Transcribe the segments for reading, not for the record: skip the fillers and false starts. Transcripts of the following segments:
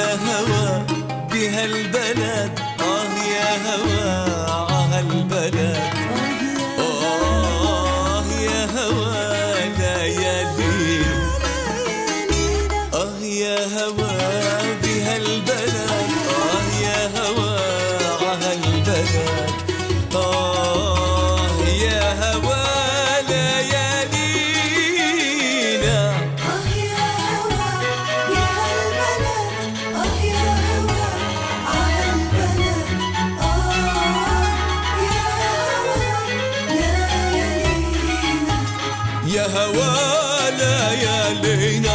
يا هوا بهالبلد يا هوا عهالبلد يا هوا ليالينا يا هوا بهالبلد يا هوا عهالبلد يا هوا ليالينا يا هوا بهالبلد يا هوا عهالبلد يا هوا ليالينا.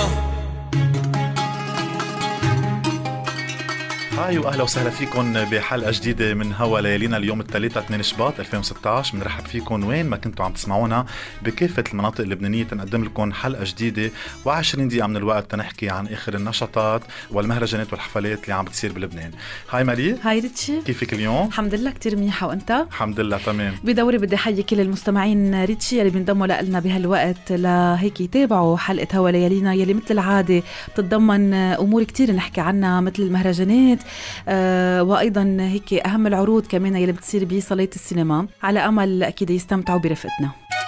هاي واهلا وسهلا فيكم بحلقه جديده من هوا ليالينا. اليوم الثلاثاء 2 شباط 2016. بنرحب فيكم وين ما كنتوا عم تسمعونا بكافه المناطق اللبنانيه، تنقدم لكم حلقه جديده و20 دقيقه من الوقت تنحكي عن اخر النشاطات والمهرجانات والحفلات اللي عم بتصير بلبنان. هاي ماري. هاي ريتشي، كيفك اليوم؟ الحمد لله كتير منيحه، وانت؟ الحمد لله تمام. بدوري بدي احيي كل المستمعين ريتشي اللي بينضموا لنا بهالوقت لهيك يتابعوا حلقه هوا ليالينا يلي مثل العاده بتتضمن امور كتير نحكي عنها مثل المهرجانات وأيضا هيك أهم العروض كمان يلي بتصير بصالات السينما، على أمل أكيد يستمتعوا برفقتنا.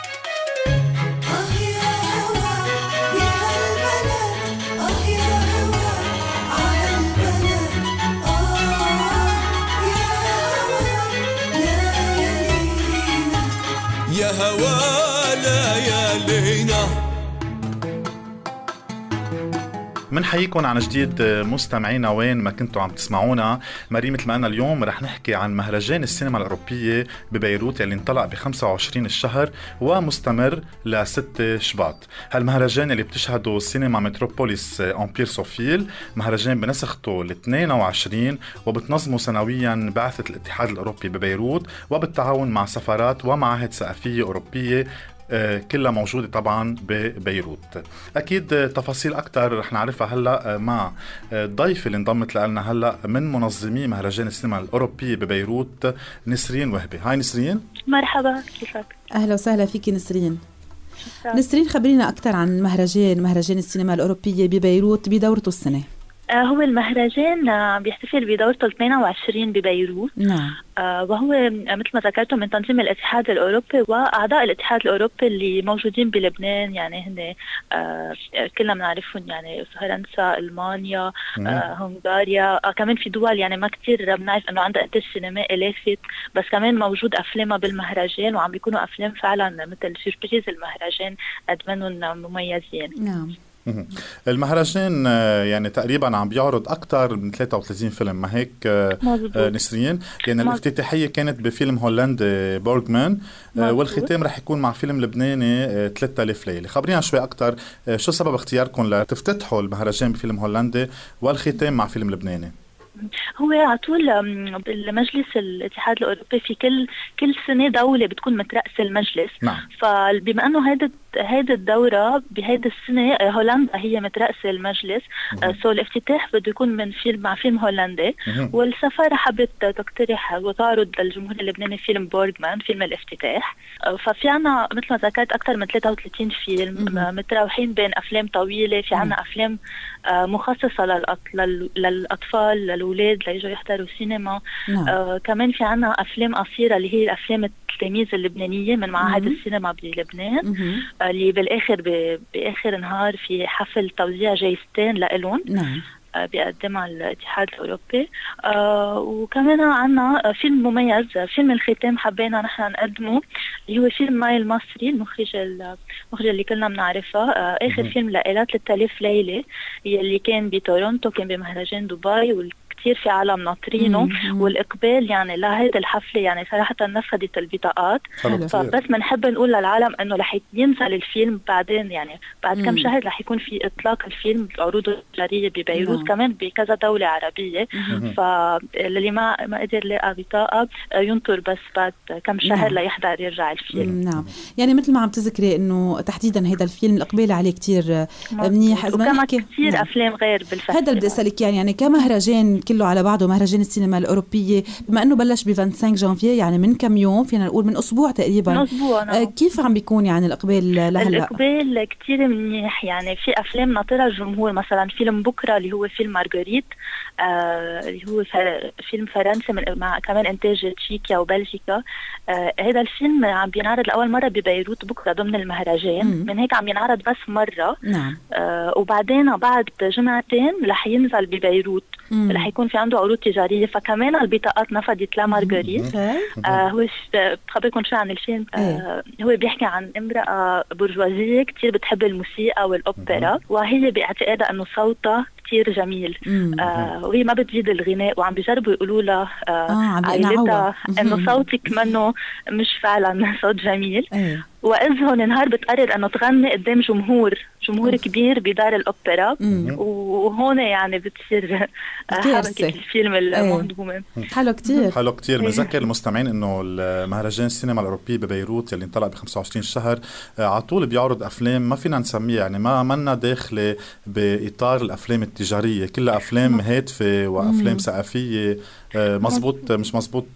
يا هوا ليالينا. منحييكم عن جديد مستمعينا وين ما كنتوا عم تسمعونا. مريم، مثل ما قلنا اليوم رح نحكي عن مهرجان السينما الأوروبية ببيروت اللي انطلق ب 25 الشهر ومستمر ل6 شباط. هالمهرجان اللي بتشهده سينما متروبوليس أمبير صوفيل، مهرجان بنسخته ال22 وبتنظمه سنويا بعثة الاتحاد الأوروبي ببيروت وبالتعاون مع سفارات ومعاهد ثقافية أوروبية كلها موجودة طبعا ببيروت. أكيد تفاصيل أكتر رح نعرفها هلأ مع الضيف اللي انضمت لنا هلأ من منظمي مهرجان السينما الأوروبية ببيروت، نسرين وهبي. هاي نسرين. مرحبا، كيفك؟ أهلا وسهلا فيكي نسرين. نسرين، خبرينا أكتر عن مهرجان السينما الأوروبية ببيروت بدورته السنة. هو المهرجان بيحتفل بدورته 22 ببيروت. نعم. وهو مثل ما ذكرتم من تنظيم الاتحاد الأوروبي، وأعضاء الاتحاد الأوروبي اللي موجودين بلبنان يعني هن كلنا بنعرفهم، يعني فرنسا، ألمانيا، هنغاريا، كمان في دول يعني ما كتير بنعرف أنه عندها إنتاج سينمائي لافت، بس كمان موجود أفلامها بالمهرجان وعم بيكونوا أفلام فعلا مثل سيربريز المهرجان قد منهم مميزين. نعم. المهرجان يعني تقريبا عم بيعرض أكتر من 33 فيلم، ما هيك نسرين؟ يعني الافتتاحية كانت بفيلم هولندي بورغمان، والختام رح يكون مع فيلم لبناني 3000 ليلة. خبرينا شوي أكتر، شو سبب اختياركم لتفتتحوا المهرجان بفيلم هولندي والختام مع فيلم لبناني؟ هو على طول بالمجلس الاتحاد الأوروبي في كل سنة دولة بتكون مترأسة المجلس. نعم. فبما أنه هيدا الدورة بهيدا السنة هولندا هي مترأسة المجلس، سو الافتتاح بده يكون مع فيلم هولندي، والسفارة حبت تقترح وتعرض للجمهور اللبناني فيلم بورغمان، فيلم الافتتاح. ففي عنا مثل ما ذكرت أكثر من 33 فيلم متراوحين بين أفلام طويلة، في عنا أفلام مخصصة للأطفال، للأولاد ليجوا يحضروا سينما. كمان في عنا أفلام قصيرة اللي هي الأفلام التلاميذ اللبنانية من معاهد السينما بلبنان، اللي بآخر نهار في حفل توزيع جايزتين لإلهم. نعم. بيقدمها الاتحاد الأوروبي. وكمان عنا فيلم مميز، فيلم الختام حبينا نحن نقدمه، اللي هو فيلم ماي المصري، المخرج اللي كلنا بنعرفها. آخر فيلم لإلات 3000 ليلة اللي كان بتورونتو، كان بمهرجان دبي، كتير في عالم ناطرينه، والإقبال يعني لهذه الحفلة يعني صراحة نفذت البطاقات. فبس بنحب نقول للعالم إنه رح ينزل الفيلم بعدين، يعني بعد كم شهر رح يكون في إطلاق الفيلم عروضه الجارية ببيروت، كمان بكذا دولة عربية. فاللي ما قدر لقى بطاقة ينطر بس بعد كم شهر ليحضر يرجع الفيلم. نعم. يعني مثل ما عم تذكري إنه تحديدا هذا الفيلم الإقبال عليه كتير منيح. وكما كتير أفلام غير بالفعل. هذا بدي أسألك يعني كمهرجان كل كله على بعضه مهرجان السينما الأوروبية، بما أنه بلش ب 25 جانفيي يعني من كم يوم، فينا نقول من أسبوع تقريبا. من أسبوع نعم. كيف عم بيكون يعني الإقبال لهلا؟ الإقبال كتير منيح، يعني في أفلام ناطرة الجمهور، مثلا فيلم بكرة اللي هو فيلم مارغريت اللي هو فيلم فرنسي مع كمان إنتاج تشيكيا وبلجيكا. هذا الفيلم عم بينعرض لأول مرة ببيروت بكرة ضمن المهرجان، من هيك عم ينعرض بس مرة. نعم. وبعدين بعد جمعتين رح ينزل ببيروت، رح يكون في عنده عروض تجارية، فكمان البطاقات نفدت لمارغريت. هو بخبركم شو عن الفيلم. هو بيحكي عن امرأة برجوازية كتير بتحب الموسيقى والأوبرا، وهي باعتقادها أنه صوتها كتير جميل، وهي ما بتجيد الغناء، وعم بيجربوا يقولوا لها عائلتها انه صوتك منه مش فعلا صوت جميل. وإذ هون نهار بتقرر انه تغني قدام جمهور كبير بدار الأوبرا، وهون يعني بتصير حركة الفيلم المهضومة. حلو كتير. بنذكر المستمعين انه المهرجان السينما الأوروبي ببيروت اللي انطلق ب 25 شهر على طول بيعرض افلام ما فينا نسميها يعني ما منا داخله باطار الافلام التجارية، كلها افلام هادفة وافلام ثقافية. مزبوط مش مزبوط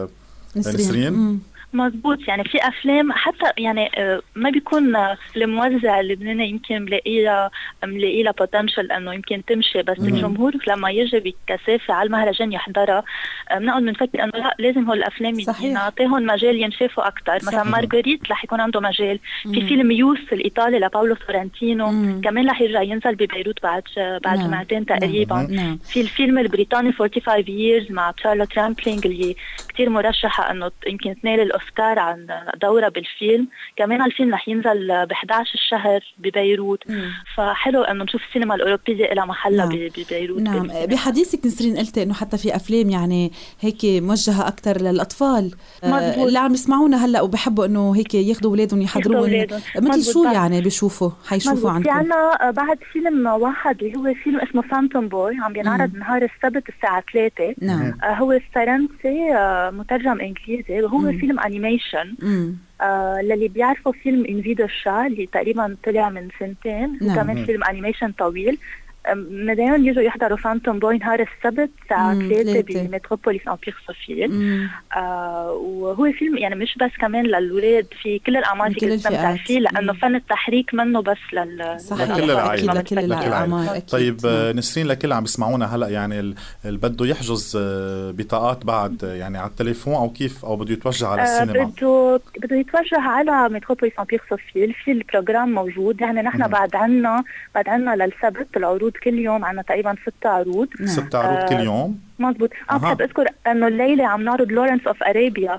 نسرين؟ مزبوط، يعني في أفلام حتى يعني ما بيكون الموزع اللبناني يمكن ملاقي لها بوتنشل أنه يمكن تمشي، بس الجمهور لما يجي بكثافة على المهرجان يحضرها بنقعد بنفكر أنه لا، لازم هول الأفلام نعطيهم مجال ينشافوا أكتر. مثلا مارغريت رح يكون عنده مجال. في فيلم يوس الإيطالي لباولو سورنتينو كمان رح يرجع ينزل ببيروت بعد جمعتين تقريبا. في الفيلم البريطاني 45 years مع تشارلوت رامبلينج اللي كتير مرشحة أنه يمكن تنال الأوسكار عن دورة بالفيلم. كمان الفيلم رح ينزل ب11 الشهر ببيروت، فحلو أنه نشوف السينما الأوروبية إلى محلها ببيروت. نعم. بحديث نسرين قلت أنه حتى في أفلام يعني هيك موجهة أكتر للأطفال اللي عم يسمعونا هلأ وبحبوا أنه هيك ياخدوا أولادهم يحضرون. مثل شو يعني بيشوفوا حيشوفوا عندكم؟ في عنا بعد فيلم واحد اللي هو فيلم اسمه فانتوم بوي عم بينعرض نهار السبت الساعة 3. نعم. هو فرنسي مترجم إنجليزي، وهو فيلم أنيميشن. للي بيعرفوا فيلم انفيدو شا اللي تقريبا طلع من سنتين، وكمان فيلم أنيميشن طويل. مدايون يجوا يحضروا فانتوم بوي نهار السبت الساعة 3 بمتروبوليس أمبير سوفيل. وهو فيلم يعني مش بس كمان للولاد، في كل الأعمار فيك تستمتع فيه، لأنه فن التحريك منه بس لكل العائلة. طيب نسرين، لكل عم بيسمعونا هلأ يعني اللي بده يحجز بطاقات بعد يعني على التليفون أو كيف، أو بده يتوجه على السينما؟ بده يتوجه على متروبوليس أمبير سوفيل. في البروجرام موجود، يعني نحن بعد عنا للسبت العروض كل يوم، عنا تقريبا 6 عروض. 6 عروض كل يوم. مزبوط. بحب أذكر أنه الليلة عم نعرض لورنس أوف أرابيا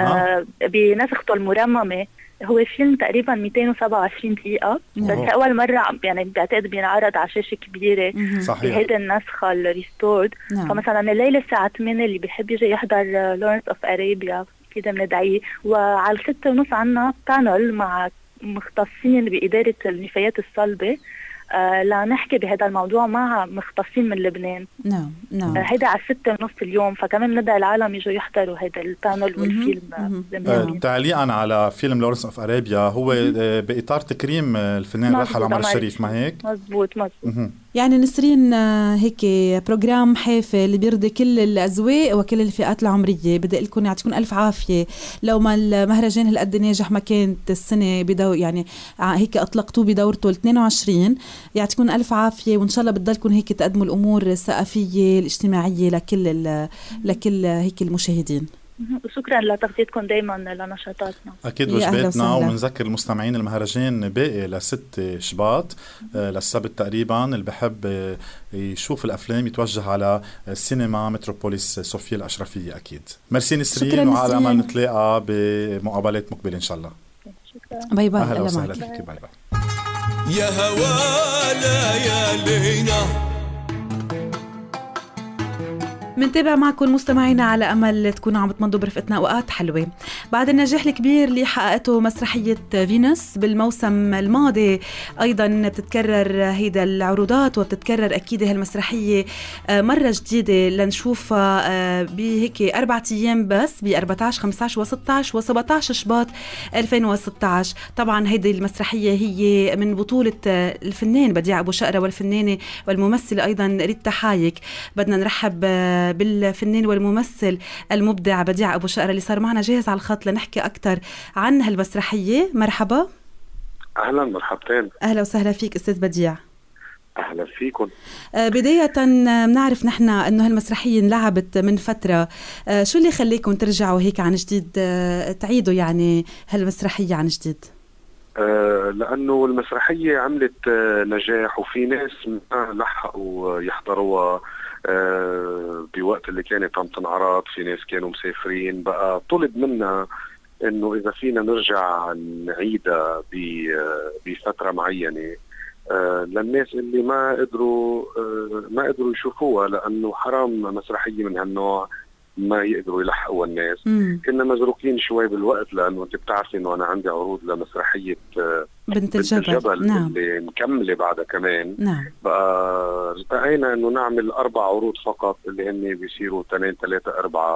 بنسخته المرممة. هو فيلم تقريبا 227 دقيقة، بس أول مرة يعني بعتقد بينعرض على شاشة كبيرة بهيدا النسخة الريستورد. فمثلا الليلة الساعة 8 اللي بيحب يجي يحضر لورنس أوف أرابيا كده بندعيه. وعلى 6:30 عنا بانل مع مختصين بإدارة النفايات الصلبة لنحكي بهذا الموضوع مع مختصين من لبنان. نعم. هيدا على 6:30 اليوم، فكمان ندعي العالم يجوا يحضروا هذا البانل والفيلم. تعليقا على فيلم لورنس اوف أرابيا، هو بإطار تكريم الفنان راحل عمر الشريف، ما هيك؟ مزبوط. يعني نسرين هيك بروجرام حافل بيرضي كل الأذواق وكل الفئات العمرية. بدي لكم يعطيكم ألف عافية. لو ما المهرجان هالقد ناجح ما كانت السنة بدور يعني هيك أطلقتوه بدورته 22. يعطيكم ألف عافية، وإن شاء الله بتضلكم هيك تقدموا الأمور الثقافية الاجتماعية لكل هيك المشاهدين. وشكرا لتغطيتكم دايما لنشاطاتنا. أكيد وجباتنا. ونذكر المستمعين المهرجان باقي ل6 شباط للسبت تقريبا. اللي بحب يشوف الأفلام يتوجه على سينما متروبوليس صوفيا الأشرفية. أكيد. ميرسي نسرين، وعلى أمل نتلاقى بمقابلات مقبلة إن شاء الله. شكرا. باي باي. أهلا وسهلا فيك. باي باي. يا هوا ليالينا. منتابع معكم مستمعينا على أمل تكونوا عم تمضوا برفقتنا أوقات حلوة. بعد النجاح الكبير اللي حققته مسرحية فينوس بالموسم الماضي، أيضا بتتكرر هيدا العروضات وبتتكرر أكيد هالمسرحية مرة جديدة لنشوفها بهيك 4 أيام بس، ب 14 15 و16 و17 شباط 2016. طبعا هيدي المسرحية هي من بطولة الفنان بديع أبو شقرة والفنانة والممثلة أيضا ريتا حايك. بدنا نرحب بالفنان والممثل المبدع بديع أبو شقرة اللي صار معنا جاهز على الخط لنحكي أكتر عن هالمسرحية. مرحبا. أهلا، مرحبتين. أهلا وسهلا فيك أستاذ بديع. أهلا فيكم. بداية بنعرف نحن أنه هالمسرحية انلعبت من فترة، شو اللي خليكم ترجعوا هيك عن جديد تعيدوا يعني هالمسرحية عن جديد؟ لأنه المسرحية عملت نجاح، وفي ناس ما لحقوا يحضروها بوقت اللي كانت عم تنعرض. في ناس كانوا مسافرين، بقى طلب منا إنه إذا فينا نرجع نعيدها بفترة معينة للناس اللي ما قدروا يشوفوها، لأنه حرام مسرحية من هالنوع ما يقدروا يلحقوا الناس. كنا مزروكين شوي بالوقت، لأنه أنت بتعرفي إنه أنا عندي عروض لمسرحية بنت الجبل. نعم. اللي مكملة بعدها كمان. نعم. بقى التقينا إنه نعمل 4 عروض فقط، اللي هن بيصيروا 2 3 4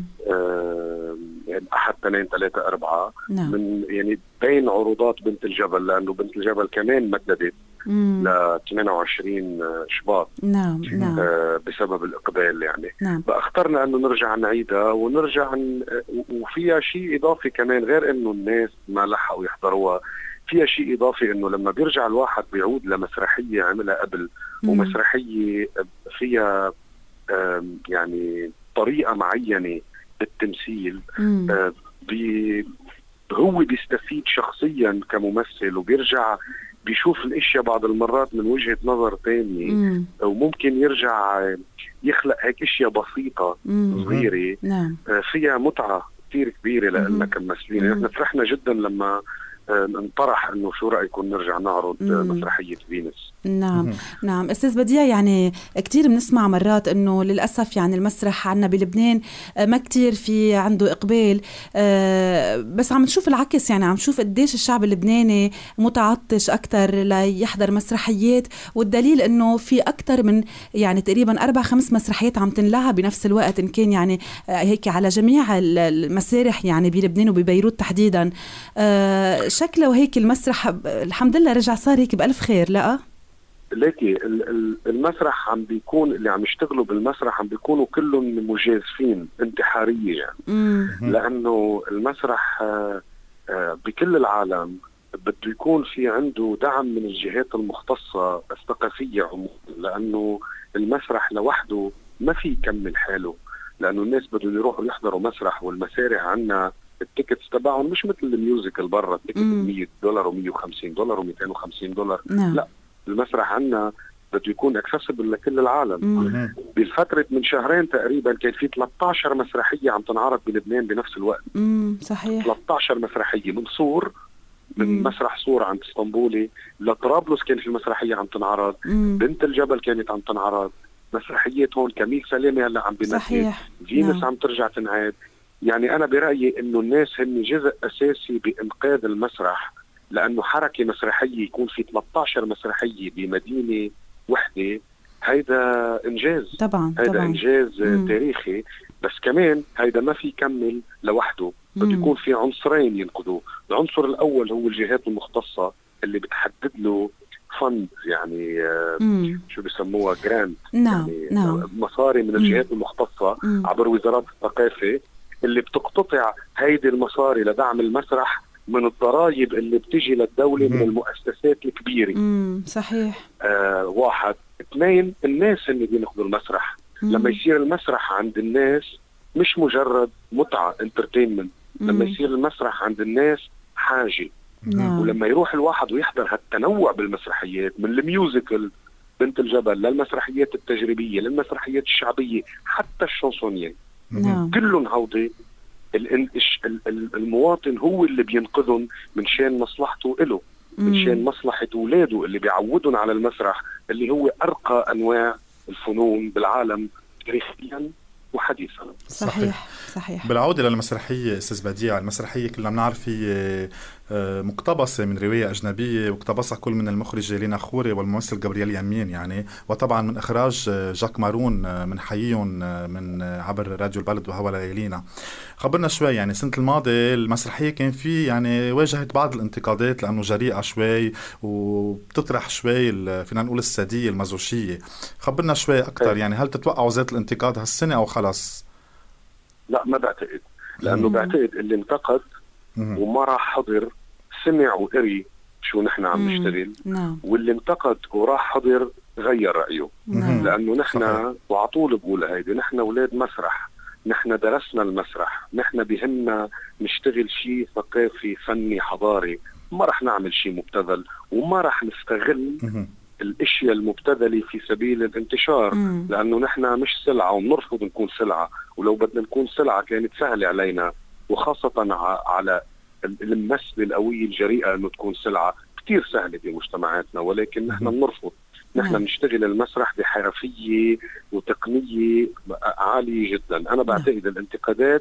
يعني أحد 2 3 4 نعم. من يعني بين عروضات بنت الجبل، لأنه بنت الجبل كمان مددت ل 28 شباط. نعم. نعم. بسبب الإقبال يعني. نعم. فاخترنا أنه نرجع نعيدها ونرجع وفيها شيء إضافي كمان، غير أنه الناس ما لحقوا يحضروها. فيها شيء إضافي أنه لما بيرجع الواحد بيعود لمسرحية عملها قبل، ومسرحية فيها يعني طريقة معينة بالتمثيل، هو بيستفيد شخصيا كممثل، وبيرجع بيشوف الاشياء بعض المرات من وجهة نظر تانية، وممكن يرجع يخلق هيك اشياء بسيطة صغيرة فيها متعة كتير كبيرة لنا كممثلين. احنا فرحنا جدا لما انطرح انه شو رأيكم نرجع نعرض مسرحية فينوس. نعم. نعم أستاذ بديع، يعني كتير بنسمع مرات انه للأسف يعني المسرح عنا بلبنان ما كتير في عنده إقبال، بس عم نشوف العكس، يعني عم نشوف قديش الشعب اللبناني متعطش أكتر ليحضر مسرحيات، والدليل انه في أكتر من يعني تقريبا 4-5 مسرحيات عم تنلعب بنفس الوقت، إن كان يعني هيك على جميع المسارح يعني بلبنان وببيروت تحديدا. شكله وهيك المسرح الحمد لله رجع صار هيك بألف خير. لا لكن المسرح عم بيكون اللي عم يشتغلوا بالمسرح عم بيكونوا كلهم مجازفين انتحارية يعني. لأنه المسرح بكل العالم بده يكون في عنده دعم من الجهات المختصة الثقافية عموما، لأنه المسرح لوحده ما في يكمل حاله، لأنه الناس بدهم يروحوا يحضروا مسرح، والمسارح عنا التيكتس تبعهم مش مثل الميوزيكال برا، التيكت $100 و$150 و$250. لا، المسرح عنا بده يكون اكسسبل لكل العالم. بالفترة من شهرين تقريبا كان في 13 مسرحية عم تنعرض بلبنان بنفس الوقت. صحيح. 13 مسرحية من صور، من مسرح صور عند اسطنبولي لطرابلس كان في مسرحية عم تنعرض، بنت الجبل كانت عم تنعرض، مسرحيات هون كميل سلامة هلا عم بيمثل، فينوس عم ترجع تنعاد. يعني أنا برأيي إنه الناس هن جزء أساسي بإنقاذ المسرح، لأنه حركة مسرحية يكون في 13 مسرحية بمدينة وحدة، هيدا إنجاز طبعا. هيدا إنجاز تاريخي. بس كمان هيدا ما في يكمل لوحده، بده يكون في عنصرين ينقذوه. العنصر الأول هو الجهات المختصة اللي بتحدد له فند، يعني شو بيسموها جراند، يعني مصاري من الجهات المختصة عبر وزارات الثقافة، اللي بتقتطع هيدي المصاري لدعم المسرح من الضرائب اللي بتجي للدولة من المؤسسات الكبيرة. صحيح. 1. 2. الناس اللي بينقذوا المسرح. لما يصير المسرح عند الناس مش مجرد متعة انترتينمنت، لما يصير المسرح عند الناس حاجة. ولما يروح الواحد ويحضر هالتنوع بالمسرحيات، من الميوزيكال بنت الجبل للمسرحيات التجريبية للمسرحيات الشعبية حتى الشانسونية، كلهم هودي المواطن هو اللي بينقذهم من شان مصلحته إله، من شان مصلحة أولاده اللي بيعودون على المسرح اللي هو أرقى أنواع الفنون بالعالم تاريخيا وحديثا. صحيح. بالعودة للمسرحية أستاذ بديع، المسرحية كلنا بنعرف هي مقتبسة من رواية أجنبية، واقتبسها كل من المخرجة لينا خوري والممثل جابرييل يمين يعني، وطبعا من إخراج جاك مارون من حييهم من عبر راديو البلد وهوا ليالينا. خبرنا شوي يعني السنة الماضية المسرحية كان في يعني واجهت بعض الانتقادات لأنه جريئة شوي وبتطرح شوي فينا نقول السادية المازوشية. خبرنا شوي أكتر يعني هل تتوقعوا ذات الانتقاد هالسنة أو خلاص؟ لا ما بعتقد، لأنه بعتقد اللي انتقد وما راح حضر سمع وقري شو نحن عم نشتغل، واللي انتقد وراح حضر غير رأيه. لأنه نحن وعطول بقول هيدي، نحن أولاد مسرح، نحن درسنا المسرح، نحن بهمنا نشتغل شيء ثقافي فني حضاري، ما رح نعمل شيء مبتذل وما رح نستغل الاشياء المبتذله في سبيل الانتشار. لانه نحن مش سلعه وبنرفض نكون سلعه، ولو بدنا نكون سلعه كانت سهله علينا، وخاصه على الممثله القويه الجريئه انه تكون سلعه كثير سهله بمجتمعاتنا، ولكن نحن بنرفض. نحن بنشتغل المسرح بحرفيه وتقنيه عاليه جدا. انا بعتقد الانتقادات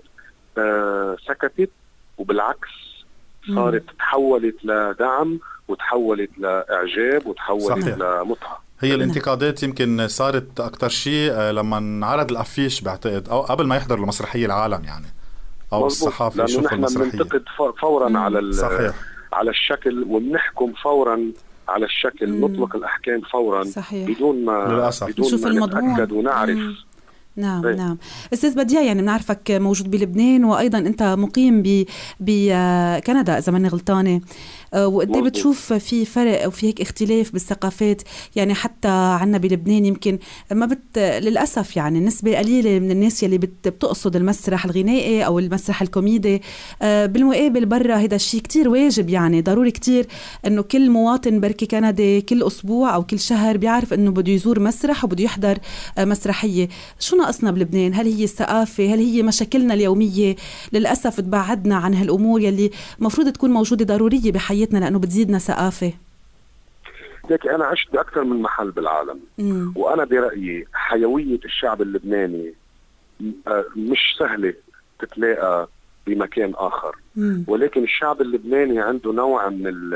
سكتت، وبالعكس صارت تحولت لدعم وتحولت لإعجاب وتحولت لمتعة. هي الانتقادات يمكن صارت أكتر شيء لما انعرض الأفيش بعتقد، أو قبل ما يحضر المسرحية العالم يعني، أو الصحافة يشوفوا المسرحية. لأنه نحن بننتقد فورا على الشكل، وبنحكم فورا على الشكل، نطلق الأحكام فورا بدون ما نتأكد ونعرف. نعم. أستاذ بديع، يعني بنعرفك موجود بلبنان وأيضا أنت مقيم بكندا إذا ماني غلطانة، وقدي بتشوف في فرق أو في هيك اختلاف بالثقافات؟ يعني حتى عنا بلبنان يمكن ما للأسف يعني نسبة قليلة من الناس يلي بتقصد المسرح الغنائي أو المسرح الكوميدي. بالمقابل برا هذا الشيء كتير واجب، يعني ضروري كتير أنه كل مواطن بركي كندي كل أسبوع أو كل شهر بيعرف أنه بده يزور مسرح وبده يحضر مسرحية. شو ناقصنا بلبنان؟ هل هي الثقافة؟ هل هي مشاكلنا اليومية؟ للأسف تبعدنا عن هالأمور يلي مفروض تكون موجودة ضرورية بحياتنا لأنه بتزيدنا ثقافة. لكن أنا عشت بأكثر من محل بالعالم، وأنا برأيي حيوية الشعب اللبناني مش سهلة تتلاقى بمكان آخر. ولكن الشعب اللبناني عنده نوع من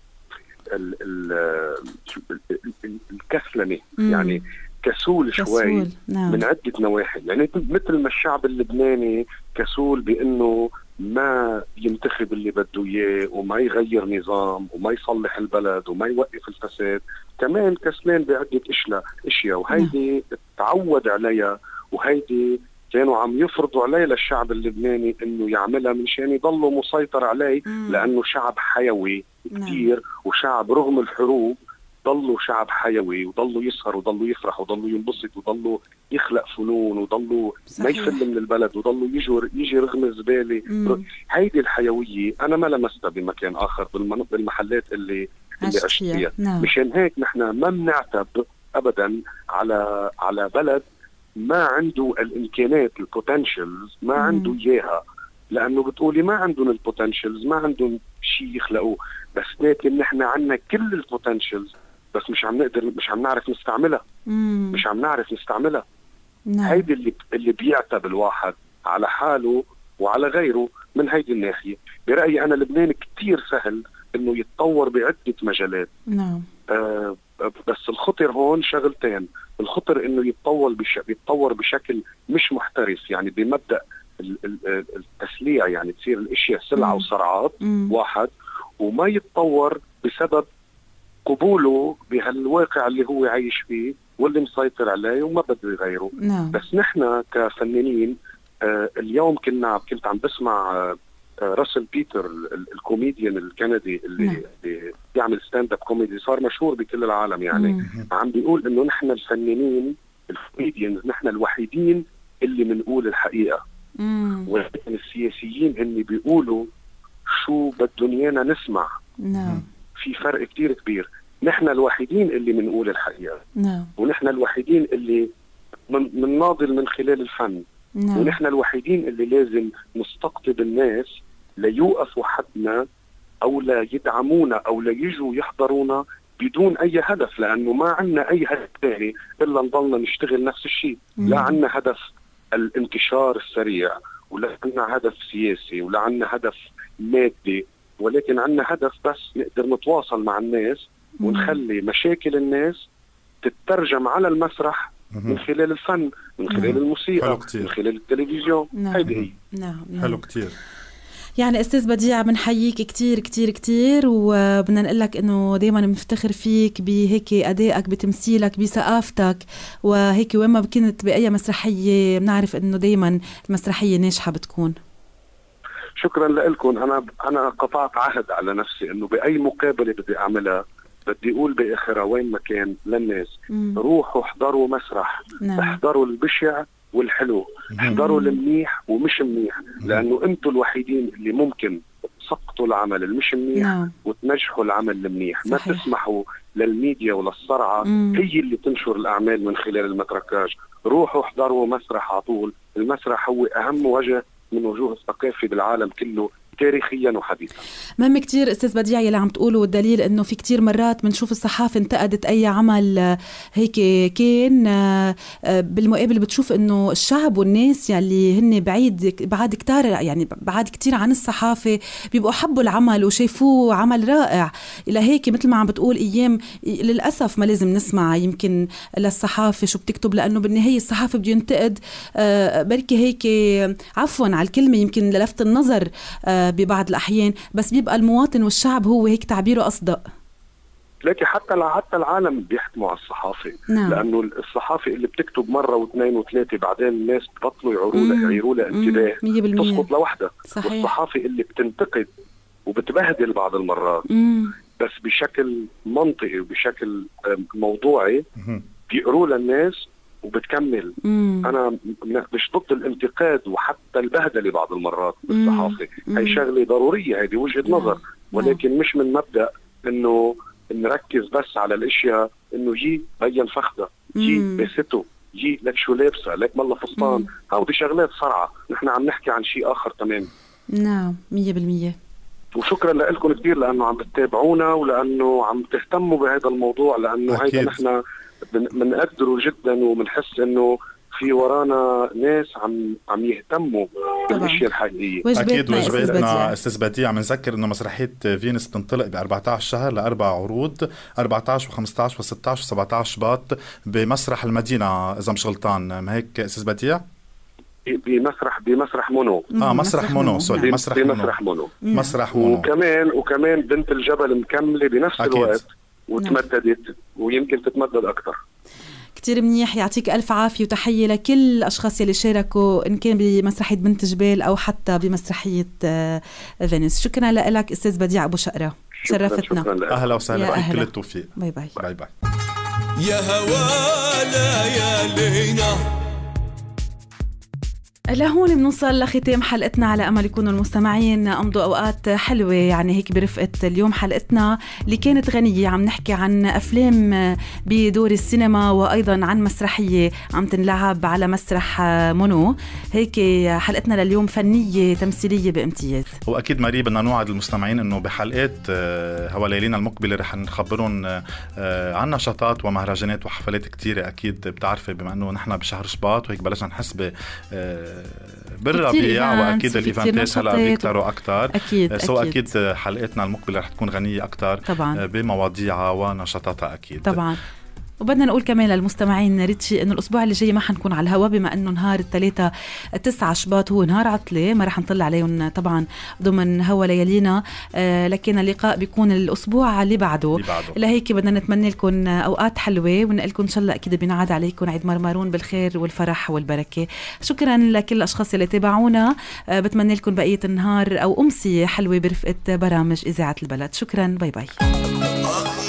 الكسلنة، يعني كسول شوي من عدة نواحي. يعني مثل ما الشعب اللبناني كسول بأنه ما ينتخب اللي بده إياه وما يغير نظام وما يصلح البلد وما يوقف الفساد، كمان كسلان بعدة اشياء، وهيدي تعود عليها، وهيدي كانوا عم يفرضوا عليه للشعب اللبناني انه يعملها منشان يضلوا مسيطر عليه، لانه شعب حيوي كثير، وشعب رغم الحروب ضلوا شعب حيوي، وضلوا يسهر وضلوا يفرح وضلوا ينبسط وضلوا يخلق فنون وضلوا ما يفل من البلد وضلوا يجي رغم الزبالة. هيدي الحيوية أنا ما لمستها بمكان آخر بالمحلات اللي عشت فيها. مشان هيك نحن ما بنعتب أبدا على بلد ما عنده الإمكانات البوتنشلز، ما عنده إياها، لأنه بتقولي ما عندهم البوتنشلز، ما عندهم شيء يخلقوه، بس لكن نحن عندنا كل البوتنشلز، بس مش عم نعرف نستعملها. مش عم نعرف نستعملها. هيدي اللي بيعتب الواحد على حاله وعلى غيره. من هيدي الناحية برأيي أنا لبنان كتير سهل إنه يتطور بعدة مجالات. بس الخطر هون شغلتين. الخطر إنه يتطور بشكل مش محترف، يعني بمبدأ التسليع، يعني تصير الاشياء سلعة وسرعات واحد، وما يتطور بسبب قبوله بهالواقع اللي هو عايش فيه واللي مسيطر عليه وما بده يغيره. بس نحن كفنانين اليوم كنت عم بسمع راسل بيتر الكوميديان الكندي اللي بيعمل ستاند اب كوميدي، صار مشهور بكل العالم يعني. عم بيقول انه نحن الفنانين الكوميديانز نحن الوحيدين اللي بنقول الحقيقة، ولكن السياسيين اللي بيقولوا شو بدهم ايانا نسمع. في فرق كتير كبير. نحن الوحيدين اللي بنقول الحقيقة، ونحن الوحيدين اللي منناضل من خلال الفن، ونحن الوحيدين اللي لازم نستقطب الناس ليوقفوا حدنا أو لا يدعمونا أو لا يجوا يحضرونا بدون أي هدف، لأنه ما عنا أي هدف ثاني إلا نضلنا نشتغل نفس الشيء. لا عنا هدف الانتشار السريع، ولا عندنا هدف سياسي، ولا عندنا هدف مادي، ولكن عندنا هدف بس نقدر نتواصل مع الناس ونخلي مشاكل الناس تترجم على المسرح من خلال الفن، من خلال الموسيقى، من خلال التلفزيون. هيدي هي. نعم. حلو كتير. يعني أستاذ بديع بنحييك كتير كتير كتير، وبدنا نقول لك إنه دايما بنفتخر فيك بهيك أدائك، بتمثيلك، بثقافتك، وهيك وين ما كنت بأي مسرحية بنعرف إنه دايما المسرحية ناجحة بتكون. شكرا لكم. أنا قطعت عهد على نفسي إنه بأي مقابلة بدي أعملها بدي أقول بآخرها وين ما كان للناس روحوا احضروا مسرح. نعم. احضروا البشع والحلو، احضروا المنيح ومش منيح، لأنه أنتوا الوحيدين اللي ممكن تسقطوا العمل المش منيح. نعم. وتنجحوا العمل المنيح. صحيح. ما تسمحوا للميديا وللصرعة هي اللي تنشر الأعمال من خلال المتركاج. روحوا احضروا مسرح على طول. المسرح هو أهم وجه من وجوه الثقافة بالعالم كله تاريخيا وحديثا. مهم كتير أستاذ بديع يلي عم تقوله، والدليل إنه في كتير مرات بنشوف الصحافة انتقدت أي عمل هيك كان، بالمقابل بتشوف إنه الشعب والناس يلي هن بعد كتير، يعني بعد كتير عن الصحافة بيبقوا حبوا العمل وشايفوه عمل رائع. إلى هيك مثل ما عم بتقول أيام للأسف ما لازم نسمع يمكن للصحافة شو بتكتب، لأنه بالنهاية الصحافة بده ينتقد بركي هيك عفوا على الكلمة يمكن للفت النظر ببعض الأحيان، بس بيبقى المواطن والشعب هو هيك تعبيره أصدق. لكن حتى العالم بيحكموا على الصحافة. نعم. لأنه الصحافة اللي بتكتب مرة واثنين وثلاثة بعدين الناس بطلوا يعيروا لها انتباه تسقط لوحدها. والصحافة اللي بتنتقد وبتبهدل بعض المرات بس بشكل منطقي وبشكل موضوعي بيقروا للناس وبتكمل. أنا مش ضد الانتقاد وحتى البهدلة بعض المرات بالصحافة. هي شغلة ضرورية، هذه وجهة نظر، ولكن مش من مبدأ إنه نركز بس على الأشياء إنه يي بين فخدة، يي بسته، يي لك شو لابسة، لك مالله فستان. هودي شغلات صرعة. نحن عم نحكي عن شيء آخر تمام. نعم 100%. وشكرا لكم كثير لأنه عم بتتابعونا ولأنه عم تهتموا بهذا الموضوع، لأنه هيدا نحن بنقدره جدا وبنحس إنه في ورانا ناس عم يهتموا بالاشياء الحقيقيه. اكيد واجباتنا استاذ بديع. عم نذكر انه مسرحيه فينس بتنطلق ب 14 شهر ل4 عروض، 14 و15 و16 و17 شباط بمسرح المدينه اذا مش غلطان، ما هيك استاذ بديع؟ بمسرح مونو. مسرح مونو، سوري، بمسرح مونو. مسرح مونو. وكمان بنت الجبل مكمله بنفس الوقت وتمددت ويمكن تتمدد اكثر. كتير منيح. يعطيك ألف عافية وتحية لكل الأشخاص يلي شاركوا إن كان بمسرحية بنت جبال أو حتى بمسرحية فينس. شكرا لك أستاذ بديع أبو شقرة، شرفتنا. أهلا وسهلا فيك، كل التوفيق. باي باي. باي باي. يا هوا ليالينا. لهون بنوصل لختام حلقتنا، على أمل يكونوا المستمعين أمضوا أوقات حلوة يعني هيك برفقة اليوم. حلقتنا اللي كانت غنية، عم نحكي عن أفلام بدور السينما وأيضا عن مسرحية عم تنلعب على مسرح مونو. هيك حلقتنا لليوم فنية تمثيلية بامتياز. وأكيد مريب بدنا نوعد المستمعين أنه بحلقات هوا ليالينا المقبلة رح نخبرهم عن نشاطات ومهرجانات وحفلات كتيرة. أكيد بتعرفي بما أنه نحن بشهر شباط وهيك بلشنا نحس بالربيع، واكيد الايفنتات هلا بيكتروا اكثر. اكيد حلقتنا المقبله رح تكون غنيه اكثر بمواضيعها ونشاطاتها. اكيد طبعا. وبدنا نقول كمان للمستمعين ريتشي انه الاسبوع اللي جاي ما حنكون على الهواء، بما انه نهار 3/9 شباط هو نهار عطله، ما رح نطلع عليهم طبعا ضمن هوا ليالينا، لكن اللقاء بيكون الاسبوع اللي بعده. لهيك بدنا نتمنى لكم اوقات حلوه ونقول لكم ان شاء الله اكيد بينعاد عليكم عيد مرمرون بالخير والفرح والبركه. شكرا لكل الاشخاص اللي تابعونا، بتمنى لكم بقيه النهار او امسيه حلوه برفقه برامج اذاعه البلد. شكرا، باي باي.